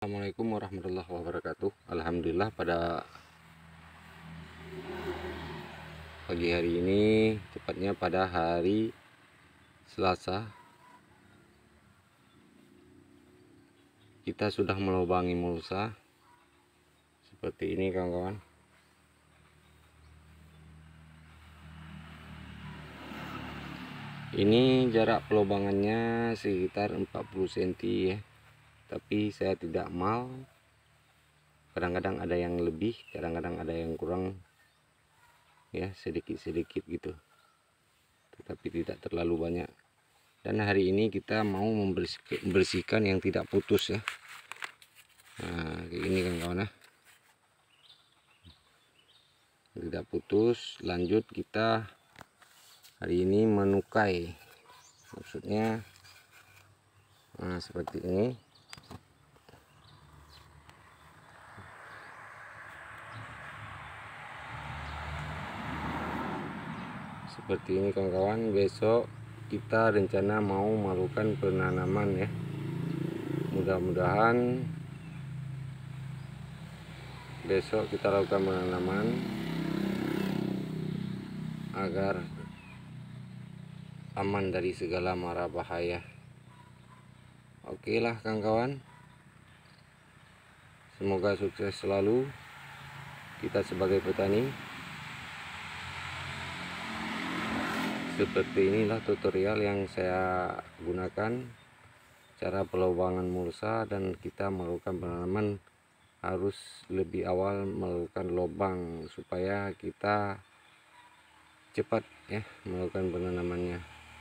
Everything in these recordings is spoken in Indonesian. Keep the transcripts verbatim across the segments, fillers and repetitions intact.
Assalamualaikum warahmatullahi wabarakatuh. Alhamdulillah pada pagi hari ini, tepatnya pada hari Selasa, kita sudah melubangi mulsa seperti ini kawan-kawan. Ini jarak pelubangannya sekitar empat puluh sentimeter ya, tapi saya tidak mal. Kadang-kadang ada yang lebih, kadang-kadang ada yang kurang ya, sedikit-sedikit gitu, tetapi tidak terlalu banyak. Dan hari ini kita mau membersihkan yang tidak putus ya. Nah kayak gini kan kawan ya, tidak putus. Lanjut kita hari ini menukai, maksudnya nah seperti ini. Seperti ini kawan-kawan. Besok kita rencana mau melakukan penanaman ya. Mudah-mudahan besok kita lakukan penanaman agar aman dari segala mara bahaya. Oke lah kawan-kawan, semoga sukses selalu kita sebagai petani. Seperti inilah tutorial yang saya gunakan, cara pelubangan mulsa, dan kita melakukan penanaman harus lebih awal melakukan lubang supaya kita cepat ya melakukan penanamannya.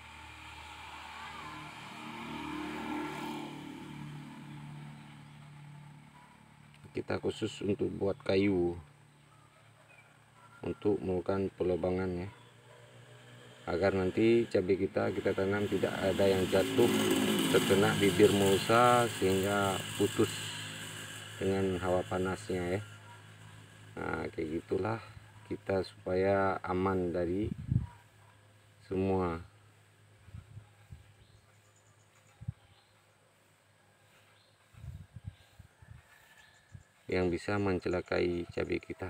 Kita khusus untuk buat kayu untuk melakukan pelubangan ya, agar nanti cabai kita kita tanam tidak ada yang jatuh terkena bibir mulsa sehingga putus dengan hawa panasnya ya. Nah kayak gitulah kita supaya aman dari semua yang bisa mencelakai cabai kita.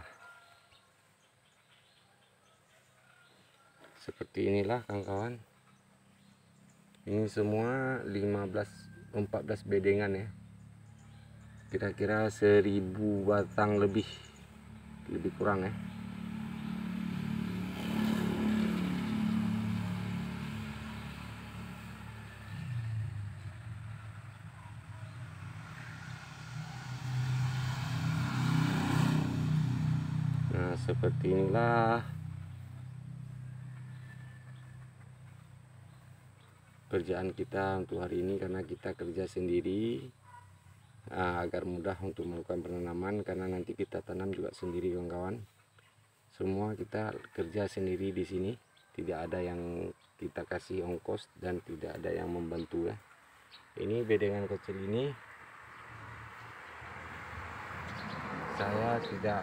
Seperti inilah kawan-kawan. Ini semua lima belas empat belas bedengan ya. Kira-kira seribu batang lebih lebih kurang ya. Nah seperti inilah kerjaan kita untuk hari ini, karena kita kerja sendiri. Nah, agar mudah untuk melakukan penanaman, karena nanti kita tanam juga sendiri kawan-kawan. Semua kita kerja sendiri di sini, tidak ada yang kita kasih ongkos dan tidak ada yang membantu ya. Ini bedengan kecil ini saya tidak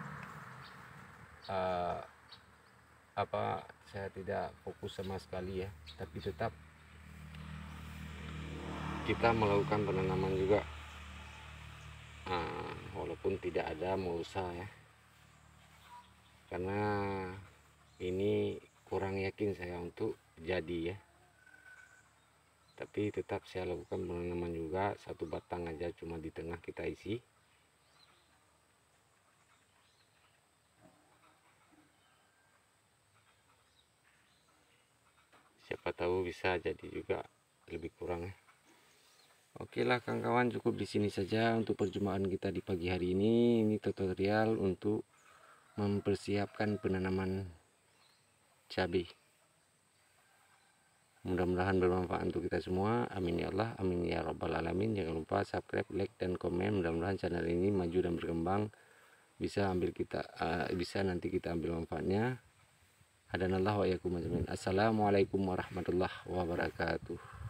uh, apa saya tidak fokus sama sekali ya, tapi tetap kita melakukan penanaman juga, nah, walaupun tidak ada mulsa ya, karena ini kurang yakin saya untuk jadi ya, tapi tetap saya lakukan penanaman juga. Satu batang aja cuma di tengah kita isi, siapa tahu bisa jadi juga lebih kurang ya. Oke lah kawan-kawan, cukup di sini saja untuk perjumpaan kita di pagi hari ini. Ini tutorial untuk mempersiapkan penanaman cabai. Mudah-mudahan bermanfaat untuk kita semua. Amin ya Allah, amin ya rabbal alamin. Jangan lupa subscribe, like, dan komen. Mudah-mudahan channel ini maju dan berkembang. Bisa ambil kita, uh, bisa nanti kita ambil manfaatnya. Hadanallahu wa iyyakum ajmain. Assalamualaikum warahmatullahi wabarakatuh.